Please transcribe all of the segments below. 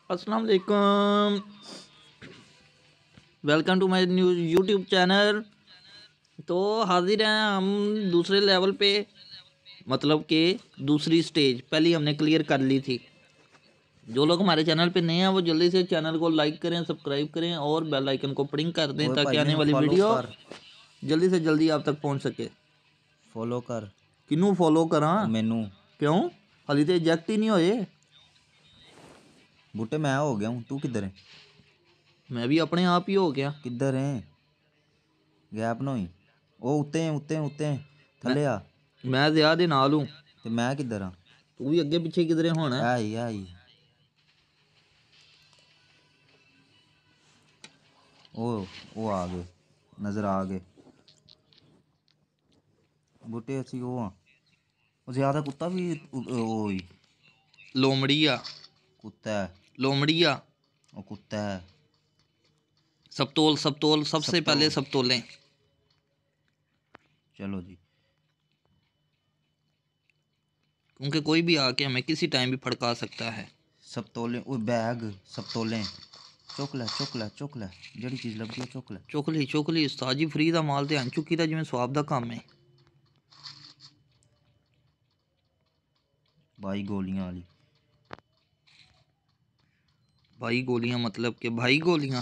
अस्सलाम वालेकुम। Welcome to my new YouTube channel. तो हाजिर हैं हम दूसरे लेवल पे, मतलब कि दूसरी स्टेज पहले हमने क्लियर कर ली थी। जो लोग हमारे चैनल पे नए हैं वो जल्दी से चैनल को लाइक करें, सब्सक्राइब करें और बेल आइकन को प्रिंग कर दें ओए ताकि भाई आने मैनू वाली फॉलो वीडियो कर जल्दी से जल्दी आप तक पहुंच सके। फॉलो कर किनू फॉलो करा? मैनू। क्यों? हाली तो एजेक्ट ही नहीं होए। बूटे मैं हो गया हूँ, तू किधर है? मैं भी अपने आप ही हो गया। किधर है? गैप ना होई। ओ उत्ते मैं थले आ। मैं ज़िया दे नाल हूँ। ते मैं किधर हाँ? तू भी अगे पिछे किधरे होना है। आई ओ आ गए, नज़र आ गए। बूटे असी वो हाँ, ਉਹ ਜ਼ਿਆਦਾ ਕੁੱਤਾ ਵੀ ਓਏ लोमड़िया ਕੁੱਤਾ ਹੈ। लोमड़िया ਉਹ ਕੁੱਤਾ ਹੈ। सबतोल सबतोल सब सबसे तो पहले सबतोलें, चलो जी। क्योंकि कोई भी आके हमें किसी टाइम भी फड़का सकता है। सब तोले ओ बैग सब तोले चुक लै जेड़ी चीज़ लगी है चुक लै। चोकली उस्ताद जी फ्री दा माल ते अन चुकी दा जिवें स्वाब दा काम है। 22 गोलियां वाली। भाई गोलियां मतलब कि भाई गोलियां,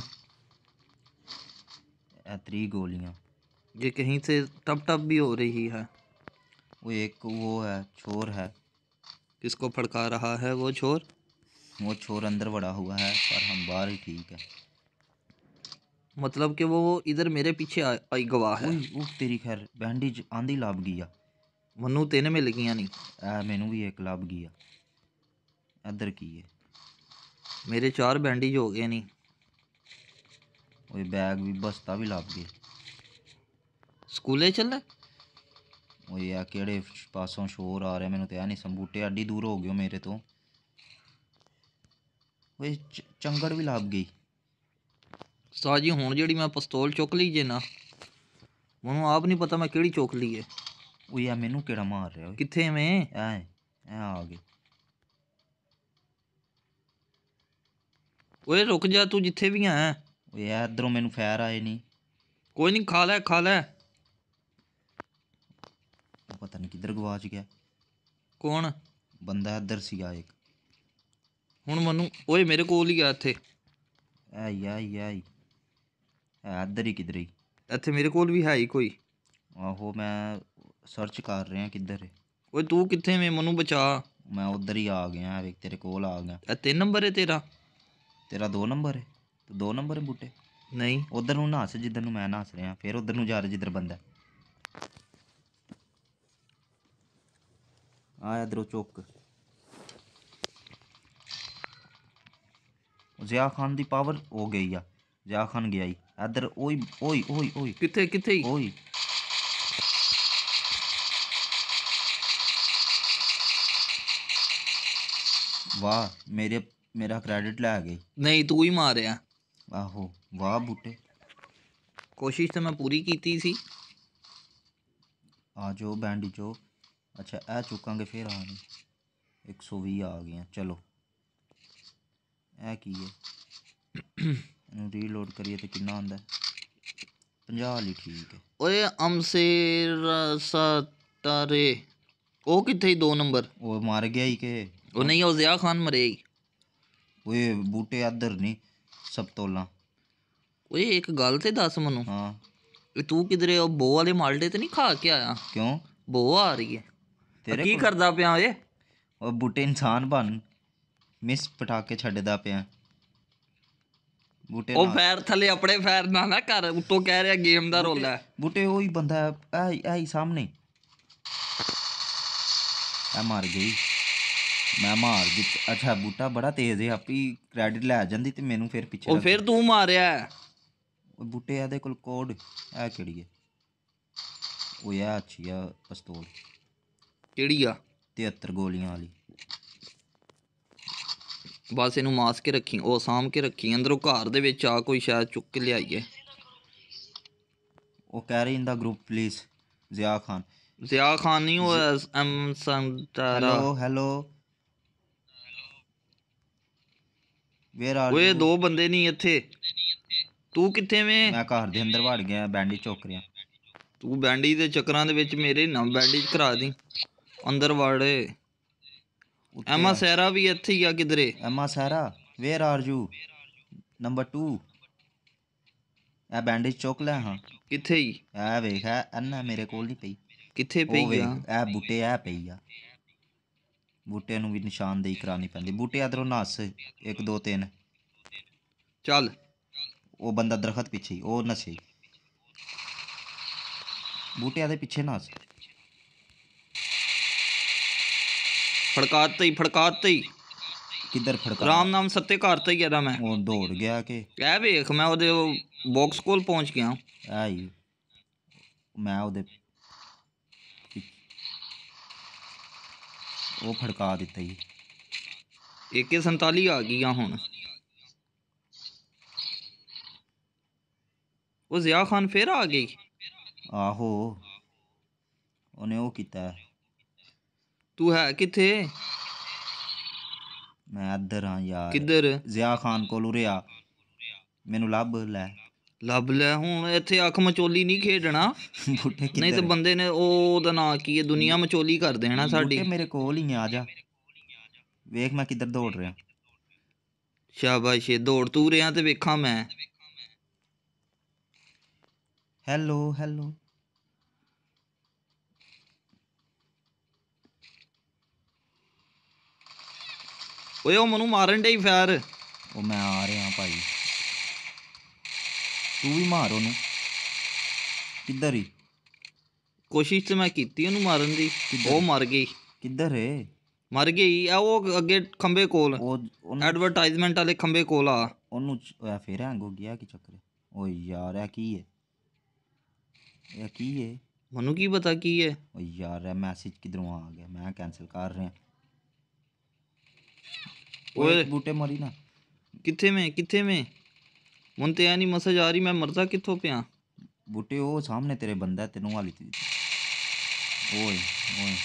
ए 3 गोलियां। ये कहीं से टप टप भी हो रही है। वो एक वो है छोर है। किसको फड़का रहा है वो छोर? वो छोर अंदर बड़ा हुआ है पर हम बाहर ही ठीक है। मतलब कि वो इधर मेरे पीछे आई गवाह है। ओए ओ तेरी खैर बैंडेज आंधी लाभ गया। मन्नू तेने में लगियां नहीं। ए मैनू भी एक लाभ गया। इधर की है? मेरे 4 बैंडेज हो गए नहीं। ओए बैग भी बस्ता भी लाभ गए। स्कूले चलना? ओए यार केड़े पासों शोर आ रहे मैनू तो नहीं संबूटे एडी दूर हो गए मेरे तो। ओए चंगड़ भी लाभ गई। उस्ताद जी हुण जेड़ी मैं पिस्तौल चुक ली जे ना, मैनू आप नहीं पता मैं केड़ी चुक ली है। ओ यार मैनू केड़ा मार रहा है? कित्थे में? ए आ गए। ओए रुक जा, तू जिथे भी है। ओए यार इधरों मैनू फैर आए नहीं। कोई नहीं, खा लै खा लै। पता नहीं किधर गवाच गया। कौन? बंदा इधर सीगा एक। हुण मनु ओए मेरे कोल ही आ इत्थे। आई है इधर ही किधर ही। इत्थे मेरे कोल भी है ही कोई। आहो मैं सर्च कर रहा किधर है। ओए तू कित्थे में? मनु बचा। मैं उधर ही आ गया है, तेरे कोल आ गया। ए 3 नंबर है तेरा? तेरा 2 नंबर है तो 2 नंबर है बूटे। नहीं उधर नूं नस जिधर नूं मैं नस रहा, फिर उधर नूं जा रहा जिधर बंदा आ। इधरों चुक। जिया खान की पावर हो गई आ। जिया खान गया ही इधर। ओई ओई ओई ओई कित्थे कित्थे? ओई। वाह मेरा क्रेडिट लै गई। नहीं तू ही मारिया। आहो वाह बूटे। कोशिश तो मैं पूरी की सी। आ जाओ बैंड चो। अच्छा ए चुकांगे फिर आने 120 आ गए हैं। चलो ए की है रीलोड करिए तो कितना आंदा है? 50 वाली ठीक है। ओए अमसेर सतारे ओ कित्थे ही 2 नंबर? वो मार गया ही के? ओ नहीं, ओ ज़िया खान मरे ही। ओए बूटे इधर नहीं सब तोला। ओए एक गल ते दस मनु, हाँ तू किधरे ओ बो वाले माल्टे ते नहीं खा के आया? क्यों बो आ रही है। तेरे की को? करदा पिया ओए? और बूटे इंसान बन मिस पटाके छड्डदा पिया बूटे ओ ना। पैर थले अपने पैर ना कर, उत्तों कह रहा गेम दा बूटे रोला है। बूटे वही बंदा है ऐ सामने। ऐ मार गई। मैं मार दी। अच्छा बूटा बड़ा तेज है, आप ही क्रेडिट लै जांदी ते मैनू फिर पीछे ओ रख। फिर तू मारिया है। बूटे ਇਹਦੇ ਕੋਲ ਕੋਡ ਹੈ ਕਿਹੜੀ ਹੈ? ਉਹ ਇਹ ਅੱਛੀ ਆ ਪਿਸਤੌਲ। ਕਿਹੜੀ ਆ? 73 ਗੋਲੀਆਂ ਵਾਲੀ। ਬਸ ਇਹਨੂੰ ਮਾਸ ਕੇ ਰੱਖੀ, ਉਹ ਸਾਂਭ ਕੇ ਰੱਖੀ ਅੰਦਰੋਂ ਘਰ ਦੇ ਵਿੱਚ ਆ, ਕੋਈ ਸ਼ਾਇਦ ਚੁੱਕ ਕੇ ਲਿਆਈਏ। ਉਹ ਕਹਿ ਰਹੀ ਇੰਦਾ ਗਰੁੱਪ ਪਲੀਜ਼ ਜ਼ਿਆ ਖਾਨ। ਜ਼ਿਆ ਖਾਨ ਨਹੀਂ, ਉਹ ਐਮ ਸੰਤਾਰਾ। ਹੈਲੋ ਵੇਅਰ ਆਰ ਓਏ ਦੋ ਬੰਦੇ ਨਹੀਂ ਇੱਥੇ। ਤੂੰ ਕਿੱਥੇ ਵੇਂ? ਮੈਂ ਘਰ ਦੇ ਅੰਦਰ ਵੜ ਗਿਆ, ਬੈਂਡੀ ਚੁੱਕ ਰਿਹਾ। ਤੂੰ ਬੈਂਡੀ ਦੇ ਚੱਕਰਾਂ ਦੇ ਵਿੱਚ ਮੇਰੇ ਨਾ ਬੈਂਡੇਜ ਕਰਾ ਦੀ। ਅੰਦਰ ਵੜ। ਐਮਾ ਸੈਰਾ ਵੀ ਇੱਥੇ ਹੀ ਆ ਕਿਧਰੇ। Emma Sara where are you? Number 2 ਇਹ ਬੈਂਡੇਜ ਚੁੱਕ ਲੈ। ਹਾਂ ਕਿੱਥੇ ਹੀ? ਇਹ ਵੇਖ ਐਨਾ ਮੇਰੇ ਕੋਲ ਨਹੀਂ ਪਈ। ਕਿੱਥੇ ਪਈ ਆ? ਇਹ ਬੂਟੇ ਇਹ ਪਈ ਆ। ਬੂਟੇ ਨੂੰ ਵੀ ਨਿਸ਼ਾਨਦੇਹੀ ਕਰਾਉਣੀ ਪੈਂਦੀ। ਬੂਟੇ ਇੱਧਰੋਂ ਨੱਸ 1 2 3 ਚੱਲ। ਉਹ ਬੰਦਾ ਦਰਖਤ ਪਿੱਛੇ ਹੀ, ਉਹ ਨਸੇ ਬੂਟਿਆਂ ਦੇ ਪਿੱਛੇ ਨੱਸ। ਫੜਕਾਤੇ ਹੀ ਫੜਕਾਤੇ ਹੀ। ਕਿੱਧਰ ਫੜਕਾ? ਰਾਮ ਨਾਮ ਸੱਤੇ ਘਰ ਤੇ ਹੀ ਇਹਦਾ ਮੈਂ। ਉਹ ਦੌੜ ਗਿਆ ਕਿ ਇਹ ਵੇਖ ਮੈਂ ਉਹਦੇ ਬਾਕਸ ਕੋਲ ਪਹੁੰਚ ਗਿਆ। ਆਈ ਮੈਂ ਉਹਦੇ ਉਹ ਫੜਕਾ ਦਿੱਤਾ ਜੀ। AK-47 ਆ ਗਈ ਆ ਹੁਣ। ਉਹ ਜ਼ਿਆ ਖਾਨ ਫੇਰ ਆ ਗਈ। ਆਹੋ ਉਹਨੇ ਉਹ ਕੀਤਾ। ਤੂੰ ਹੈ ਕਿੱਥੇ? ਮੈਂ ਇੱਧਰ ਹਾਂ ਯਾਰ। ਕਿੱਧਰ? ਜ਼ਿਆ ਖਾਨ ਕੋਲ ਉਰੇ ਆ, ਮੈਨੂੰ ਲੱਭ ਲੈ। ਲੱਭ ਲੈ ਹੁਣ। ਇੱਥੇ ਅੱਖ ਮਚੋਲੀ ਨਹੀਂ ਖੇਡਣਾ। ਬੂਟੇ ਨਹੀਂ ਤੇ ਬੰਦੇ ਨੇ ਉਹਦਾ ਨਾਂ ਕੀ ਹੈ, ਦੁਨੀਆ ਮਚੋਲੀ ਕਰ ਦੇਣਾ ਸਾਡੀ। ਮੇਰੇ ਕੋਲ ਹੀ ਆ ਜਾ, ਵੇਖ ਮੈਂ ਕਿੱਧਰ ਦੌੜ ਰਿਹਾ। ਸ਼ਾਬਾਸ਼ ਦੌੜ ਤੂੰ ਰਿਹਾ ਤੇ ਵੇਖਾਂ ਮੈਂ। ਹੈਲੋ ਹੈਲੋ ਓਏ ਉਹ ਮੈਨੂੰ ਮਾਰਨ ਡਈ ਫੈਰ। ਉਹ ਮੈਂ ਆ ਰਿਹਾ ਭਾਈ, ਤੂੰ ਵੀ ਮਾਰ ਉਹਨੂੰ। ਕਿੱਧਰ ਹੀ? ਕੋਸ਼ਿਸ਼ ਤੇ ਮੈਂ ਕੀਤੀ ਉਹਨੂੰ ਮਾਰਨ ਦੀ। ਉਹ ਮਰ ਗਈ। ਕਿੱਧਰ ਏ? ਮਰ ਗਈ ਆ ਉਹ ਅੱਗੇ ਖੰਬੇ ਕੋਲ, ਉਹ ਐਡਵਰਟਾਈਜ਼ਮੈਂਟ ਵਾਲੇ ਖੰਬੇ ਕੋਲ ਆ। ਉਹਨੂੰ ਫੇਰ ਹੈਂਗ ਹੋ ਗਿਆ। ਕੀ ਚੱਕਰ? ਓਏ ਯਾਰ ਇਹ ਕੀ ਹੈ? ਇਹ ਕੀ ਹੈ? ਮੈਨੂੰ ਕੀ ਪਤਾ ਕੀ ਹੈ। ਓਏ ਯਾਰ ਇਹ ਮੈਸੇਜ ਕਿੱਧਰੋਂ ਆ ਗਿਆ? ਮੈਂ ਕੈਂਸਲ ਕਰ ਰਿਹਾ। ਓਏ ਬੂਟੇ ਮਰੀ ਨਾ। ਕਿੱਥੇ ਮੈਂ ਕਿੱਥੇ ਮੈਂ? ਮੈਨੂੰ ਤੇ ਐ ਨਹੀਂ ਮਸਜ ਆ ਰਹੀ ਮੈਂ ਮਰਦਾ ਕਿੱਥੋਂ ਪਿਆ। ਬੂਟੇ ਉਹ ਸਾਹਮਣੇ ਤੇਰੇ ਬੰਦਾ, ਤੈਨੂੰ ਵਾਲੀ ਤੀ। ਓਏ ਓਏ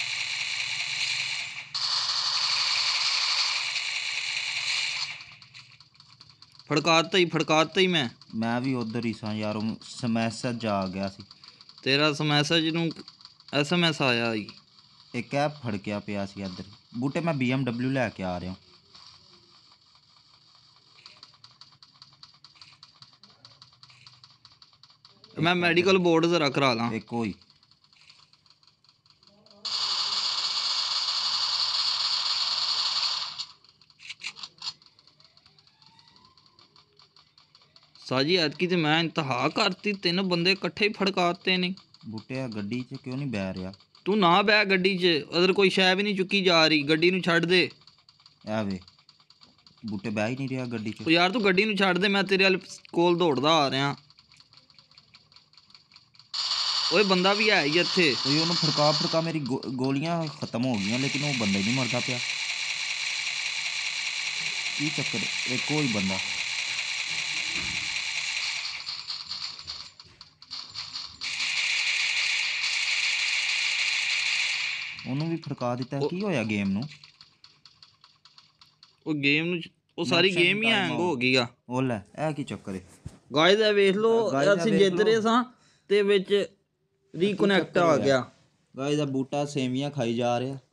ਫੜਕਾਤਾ ਹੀ ਮੈਂ ਵੀ ਉਧਰ ਹੀ ਸਾਂ ਯਾਰ। ਉਹ ਮੈਸੇਜ ਆ ਗਿਆ ਸੀ ਤੇਰਾ। ਮੈਸੇਜ ਨੂੰ SMS ਆਇਆ ਸੀ। ਇੱਕ ਕੈਬ ਫੜਕਿਆ ਪਿਆ ਸੀ ਇੱਧਰ। ਬੂਟੇ ਮੈਂ BMW ਲੈ ਕੇ ਆ ਰਿਹਾ। ਮੈਂ ਮੈਡੀਕਲ ਬੋਰਡ ਜ਼ਰਾ ਕਰਾ ਲਾਂ। ਇੱਕ ਹੋਈ ਸਾਜੀ ਐਤਕੀ ਤੇ ਮੈਂ ਇੰਤਹਾ ਕਰਤੀ। 3 ਬੰਦੇ ਇਕੱਠੇ ਹੀ ਫੜਕਾਤੇ ਨੇ। ਬੂਟੇ ਗੱਡੀ 'ਚ ਕਿਉਂ ਨਹੀਂ ਬਹਿ ਰਿਹਾ? ਤੂੰ ਨਾ ਬਹਿ ਗੱਡੀ 'ਚ। ਅਦਰ ਕੋਈ ਸ਼ੈ ਵੀ ਨਹੀਂ ਚੁੱਕੀ ਜਾ ਰਹੀ। ਗੱਡੀ ਨੂੰ ਛੱਡ ਦੇ। ਐ ਵੇ ਬੂਟੇ ਬਹਿ ਹੀ ਨਹੀਂ ਰਿਹਾ ਗੱਡੀ 'ਚ। ਉਹ ਯਾਰ ਤੂੰ ਗੱਡੀ ਨੂੰ ਛੱਡ ਦੇ, ਮੈਂ ਤੇਰੇ ਕੋਲ ਦੌੜਦਾ ਆ ਰਿਹਾ। ਓਏ ਬੰਦਾ ਵੀ ਹੈ ਹੀ ਇੱਥੇ। ਓਏ ਉਹਨੂੰ ਫੜਕਾ ਮੇਰੀ ਗੋਲੀਆਂ ਖਤਮ ਹੋ ਗਈਆਂ, ਲੇਕਿਨ ਉਹ ਬੰਦਾ ਹੀ ਨਹੀਂ ਮਰਦਾ ਪਿਆ। ਕੀ ਚੱਕਰ? ਇੱਕ ਹੀ ਬੰਦਾ। ਉਹਨੂੰ ਵੀ ਫੜਕਾ ਦਿੱਤਾ। ਕੀ ਹੋਇਆ ਗੇਮ ਨੂੰ? ਉਹ ਗੇਮ ਨੂੰ ਉਹ ਸਾਰੀ ਗੇਮ ਹੀ ਹੈਂਗ ਹੋ ਗਈ ਆ। ਉਹ ਲੈ ਇਹ ਕੀ ਚੱਕਰ ਹੈ? ਗਾਇਜ਼ ਇਹ ਵੇਖ ਲਓ ਅਸੀਂ ਜਿੱਤ ਰਹੇ ਸਾਂ ਤੇ ਵਿੱਚ ਰੀਕਨੈਕਟ ਆ ਗਿਆ। ਗਾਇਜ਼ ਦਾ ਬੂਟਾ ਸੇਵੀਆਂ ਖਾਈ ਜਾ ਰਿਹਾ।